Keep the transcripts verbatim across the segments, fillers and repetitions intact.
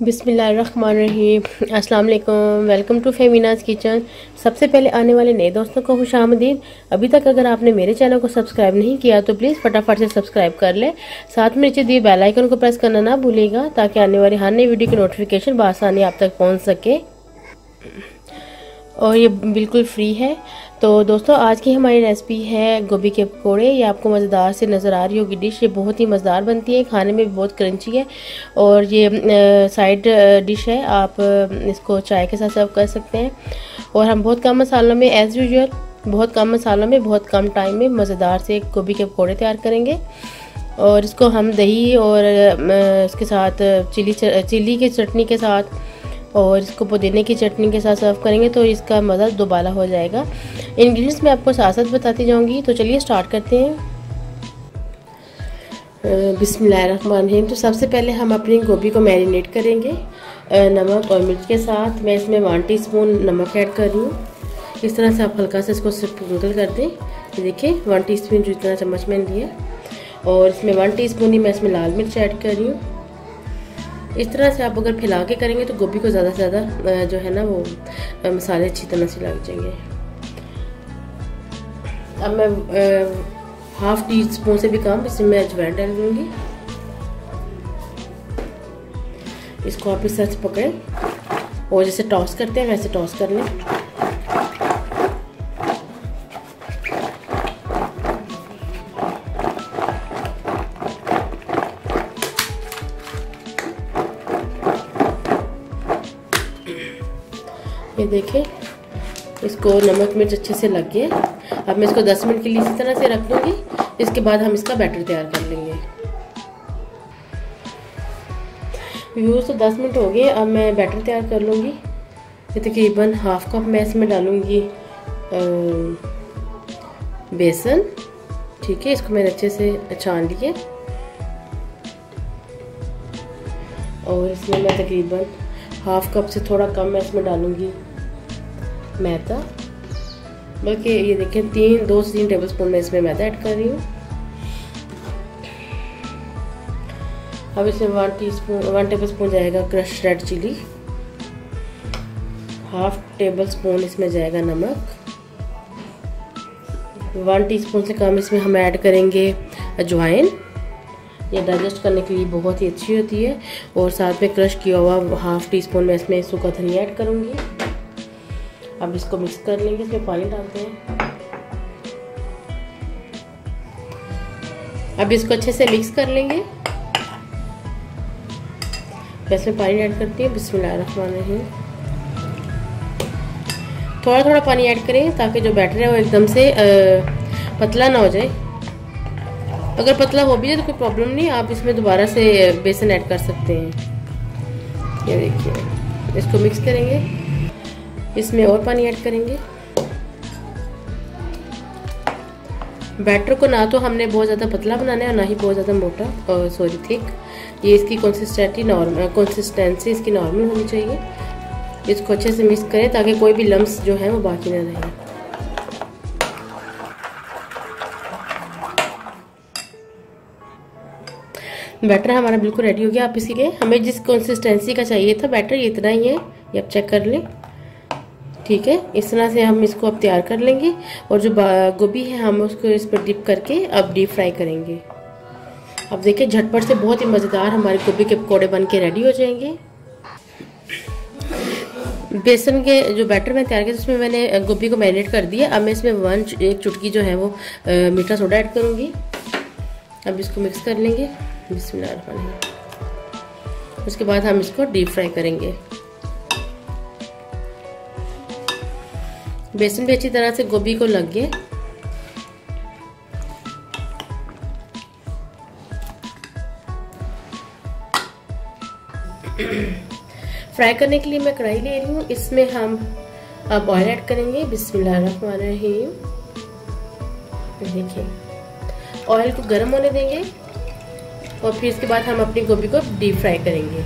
बिस्मिल्लाहिर्रहमानिर्रहीम। अस्सलाम वालेकुम। Welcome to Femina's kitchen. सबसे पहले आने वाले नए दोस्तों को खुशामदीद। अभी तक अगर आपने मेरे चैनल को सब्सक्राइब नहीं किया तो प्लीज़ फटाफट से सब्सक्राइब कर ले। साथ में नीचे दिए बेल आइकन को प्रेस करना ना भूलिएगा ताकि आने वाली हर नई वीडियो की नोटिफिकेशन बआसानी आप तक पहुँच सके और ये बिल्कुल फ्री है। तो दोस्तों आज की हमारी रेसिपी है गोभी के पकोड़े। ये आपको मज़ेदार से नज़र आ रही होगी डिश। ये बहुत ही मज़ेदार बनती है, खाने में भी बहुत क्रंची है और ये साइड डिश है। आप इसको चाय के साथ सर्व कर सकते हैं। और हम बहुत कम मसालों में एज़ यूजुअल बहुत कम मसालों में बहुत कम टाइम में मज़ेदार से गोभी के पकोड़े तैयार करेंगे। और इसको हम दही और इसके साथ चिली चिली की चटनी के साथ और इसको पुदीने की चटनी के साथ सर्व करेंगे तो इसका मज़ा दोबारा हो जाएगा। इंग्रेडिएंट्स मैं आपको साथ साथ बताती जाऊंगी। तो चलिए स्टार्ट करते हैं। बिस्मिल्लाहिर्रहमानिर्रहीम। तो सबसे पहले हम अपनी गोभी को मैरिनेट करेंगे नमक और मिर्च के साथ। मैं इसमें वन टीस्पून नमक ऐड कर रही हूँ। इस तरह से आप हल्का से इसको स्प्रिंकल कर दें। देखिए वन टीस्पून जितना चम्मच मैंने लिया और इसमें वन टीस्पून ही मैं इसमें लाल मिर्च ऐड कर रही हूँ। इस तरह से आप अगर फैला के करेंगे तो गोभी को ज़्यादा से ज़्यादा जो है ना वो मसाले अच्छी तरह से लग जाएंगे। अब मैं हाफ टी स्पून से भी कम इसमें मैं अजवाइन डाल दूँगी। इसको आप इस तरह से पकड़ें और जैसे टॉस करते हैं वैसे टॉस कर लें। ये देखें इसको नमक मिर्च अच्छे से लग गए। अब मैं इसको दस मिनट के लिए इसी तरह से रख दूँगी। इसके बाद हम इसका बैटर तैयार कर लेंगे। व्यूअर्स तो दस मिनट हो गए। अब मैं बैटर तैयार कर लूँगी। ये तकरीबन हाफ कप मैं इसमें डालूँगी बेसन। ठीक है, इसको मैंने अच्छे से छान लिया और इसमें मैं तकरीबन हाफ कप से थोड़ा कम मैं इसमें डालूँगी मैदा। बल्कि ये देखें तीन दो से तीन टेबल स्पून मैं इसमें मैदा ऐड कर रही हूँ। अब इसमें one teaspoon one tablespoon जाएगा crush red chilli. Half tablespoon इसमें जाएगा नमक। वन टीस्पून से कम इसमें हम ऐड करेंगे अजवाइन। ये डाइजेस्ट करने के लिए बहुत ही अच्छी होती है। और साथ में क्रश किया हुआ हाफ टी स्पून मैं इसमें सूखा धनिया ऐड करूँगी। अब इसको मिक्स कर लेंगे। इसमें पानी डालते हैं। अब इसको अच्छे से मिक्स कर लेंगे। मैं इसमें पानी ऐड करती हूँ। बिस्मिल्लाहिर्रहमानिर्रहीम। थोड़ा थोड़ा पानी ऐड करें ताकि जो बैटर है वो एकदम से पतला ना हो जाए। अगर पतला हो भी जाए तो कोई प्रॉब्लम नहीं, आप इसमें दोबारा से बेसन ऐड कर सकते हैं। ये देखिए इसको मिक्स करेंगे। इसमें और पानी ऐड करेंगे। बैटर को ना तो हमने बहुत ज़्यादा पतला बनाना है और ना ही बहुत ज़्यादा मोटा और सॉरी थिक। ये इसकी कंसिस्टेंसी नॉर्मल कंसिस्टेंसी इसकी नॉर्मल होनी चाहिए। इसको अच्छे से मिक्स करें ताकि कोई भी लम्स जो है वो बाकी ना रहे। बैटर हमारा बिल्कुल रेडी हो गया। आप इसके लिए हमें जिस कंसिस्टेंसी का चाहिए था बैटर ये इतना ही है, ये आप चेक कर लें। ठीक है, इस तरह से हम इसको अब तैयार कर लेंगे। और जो गोभी है हम उसको इस पर डिप करके अब डीप फ्राई करेंगे। अब देखिए झटपट से बहुत ही मज़ेदार हमारे गोभी के पकोड़े बन के रेडी हो जाएंगे। बेसन के जो बैटर में तैयार किया उसमें मैंने गोभी को मैरिनेट कर दिया। अब मैं इसमें वन एक चुटकी जो है वो मीठा सोडा ऐड करूँगी। अब इसको मिक्स कर लेंगे। बिस्मिल्लाहिर्रहमानिर्रहीम। उसके बाद हम इसको डीप फ्राई करेंगे। बेसन भी अच्छी तरह से गोभी को लग गए। फ्राई करने के लिए मैं कढ़ाई ले रही हूँ। इसमें हम अब ऑयल ऐड करेंगे। बिस्मिल्लाहिर्रहमानिर्रहीम। देखिए ऑयल को गर्म होने देंगे और फिर इसके बाद हम अपनी गोभी को डीप फ्राई करेंगे।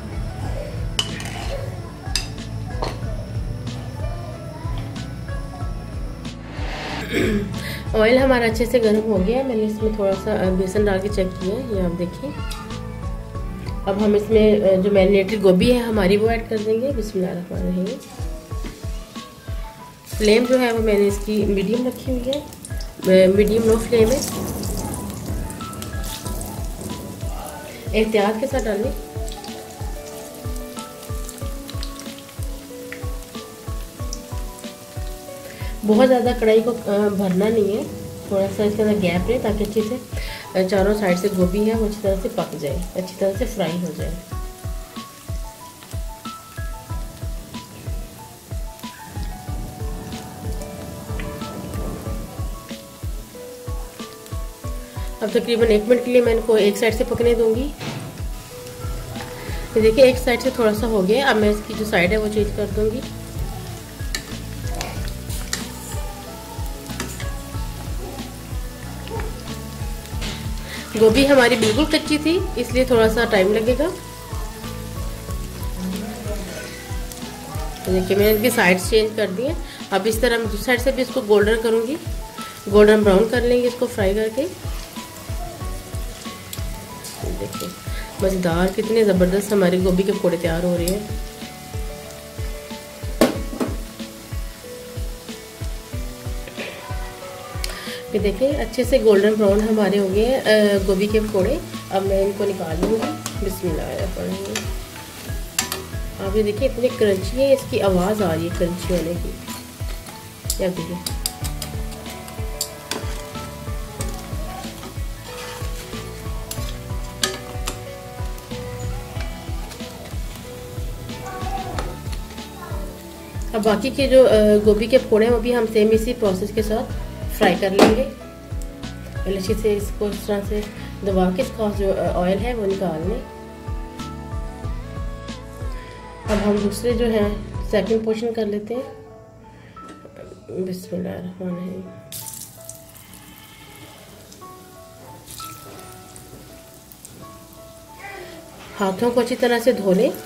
ऑयल हमारा अच्छे से गर्म हो गया है। मैंने इसमें थोड़ा सा बेसन डाल के चेक किया है। ये आप देखिए अब हम इसमें जो मैरिनेटेड गोभी है हमारी वो ऐड कर देंगे। बिस्मिल्लाहिर्रहमानिर्रहीम। फ्लेम जो है वो मैंने इसकी मीडियम रखी हुई है, मीडियम लो फ्लेम है। एहतियात के साथ डालें। बहुत ज़्यादा कढ़ाई को भरना नहीं है, थोड़ा सा इसके अंदर गैप रहे ताकि अच्छे से चारों साइड से गोभी है वो अच्छी तरह से पक जाए, अच्छी तरह से फ्राई हो जाए। अब तकरीबन एक मिनट के लिए मैं इनको एक साइड से पकने दूंगी। तो देखिए एक साइड से थोड़ा सा हो गया, अब मैं इसकी जो साइड है वो चेंज कर दूंगी। गोभी हमारी बिल्कुल कच्ची थी इसलिए थोड़ा सा टाइम लगेगा। तो देखिए मैंने इसकी साइड्स चेंज कर दी है। अब इस तरह मैं दूसरी साइड से भी इसको गोल्डन करूंगी, गोल्डन ब्राउन कर लेंगे इसको फ्राई करके। देखिए मज़ेदार कितने ज़बरदस्त हमारे गोभी के पकौड़े तैयार हो रहे हैं। ये देखिए अच्छे से गोल्डन ब्राउन हमारे हो गए गोभी के पकौड़े। अब मैं इनको निकाल लूँगी। बिस्मिल्लाह। आप ये देखिए इतने क्रंची है, इसकी आवाज़ आ रही है क्रंची होने की। क्या देखिए अब बाकी के जो गोभी के पकौड़े हैं वो भी हम सेम इसी प्रोसेस के साथ फ्राई कर लेंगे। पहले अच्छे से इसको इस तरह से दबा के इसका जो ऑयल है वो निकाल लें। अब हम दूसरे जो है सेकंड पोर्शन कर लेते हैं। बिस्मिल्लाहिर्रहमानिर्रहीम। हाथों को अच्छी तरह से धो लें।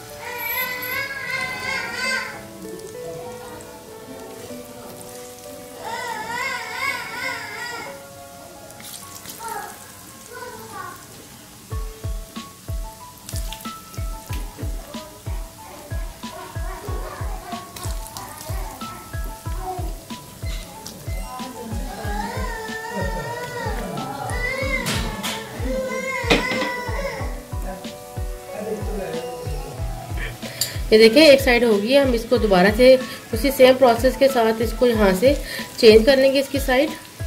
ये देखिए एक साइड होगी, हम इसको दोबारा से उसी सेम प्रोसेस के साथ इसको यहाँ से चेंज कर लेंगे इसकी साइड।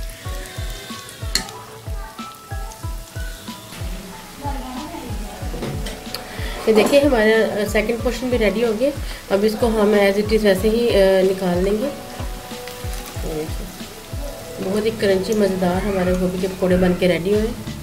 ये देखिए हमारा सेकंड पोर्शन भी रेडी हो गया। अब इसको हम एज इट इज़ वैसे ही निकाल लेंगे। बहुत ही क्रंची मज़ेदार हमारे गोभी के पकौड़े बन के रेडी हुए।